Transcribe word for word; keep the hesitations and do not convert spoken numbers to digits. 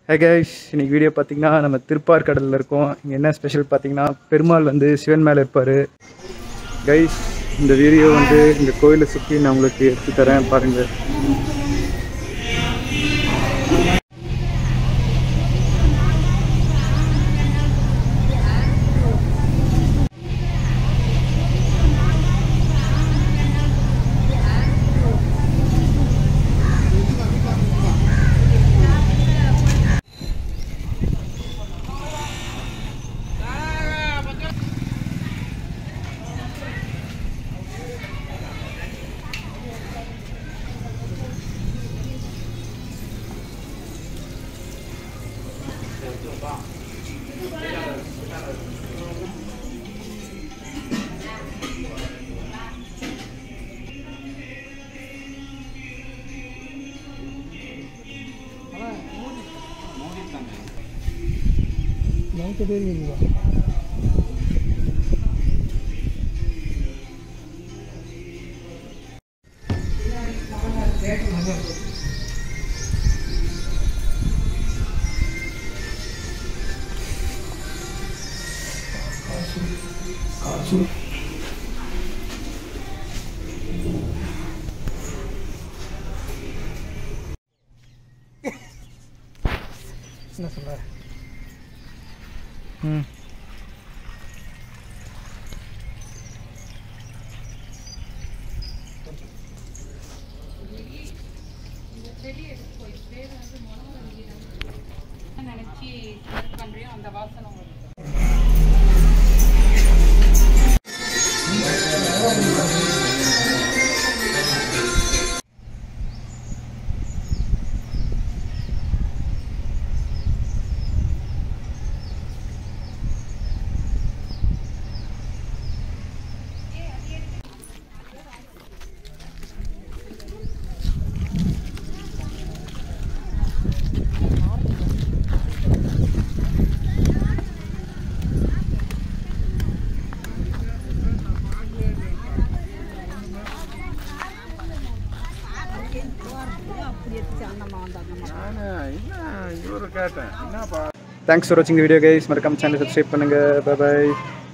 Hey guys, இன்னைக்கு video பார்த்தீங்கன்னா நம்ம திருப்பார்கடலில் இருக்கோம். இங்கே என்ன ஸ்பெஷல் பார்த்தீங்கன்னா பெருமாள் வந்து சிவன் மேலே இருப்பார். கைஸ் இந்த வீடியோ வந்து இந்த கோயிலை சுற்றி நான் உங்களுக்கு எடுத்து தரேன் பாருங்கள். Não poderia. என்ன சொல்ற? ம் இந்த செடி எடுத்து போய் பேர் வந்து மொனவரங்கி நினைச்சி பண்றியோ அந்த வாசனை வரும். Thanks for watching the video guys. மறக்காம சேனலை subscribe பண்ணுங்க. Bye bye.